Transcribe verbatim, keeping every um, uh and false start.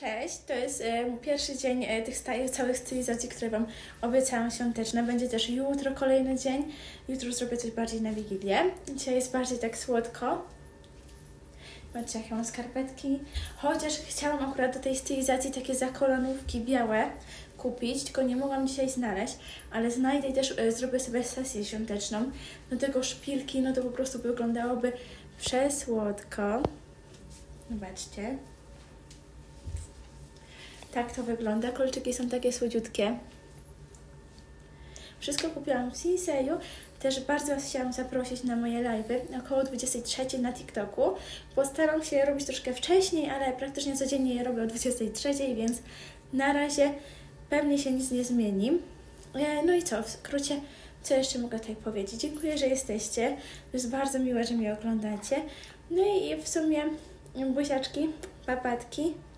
Cześć, to jest e, pierwszy dzień e, tych sta- całych stylizacji, które Wam obiecałam świąteczne. Będzie też jutro kolejny dzień. Jutro zrobię coś bardziej na Wigilię. Dzisiaj jest bardziej tak słodko. Patrzcie, jakie mam skarpetki. Chociaż chciałam akurat do tej stylizacji takie zakolonówki białe kupić, tylko nie mogłam dzisiaj znaleźć, ale znajdę i też e, zrobię sobie sesję świąteczną. Do tego szpilki, no to po prostu wyglądałoby przesłodko. Zobaczcie. Tak to wygląda. Kolczyki są takie słodziutkie. Wszystko kupiłam w Sinseju. Też bardzo Was chciałam zaprosić na moje live'y około dwudziestej trzeciej na TikToku. Postaram się je robić troszkę wcześniej, ale praktycznie codziennie je robię o dwudziestej trzeciej, więc na razie pewnie się nic nie zmieni. No i co? W skrócie, co jeszcze mogę tutaj powiedzieć? Dziękuję, że jesteście. To jest bardzo miłe, że mnie oglądacie. No i w sumie buziaczki, papatki.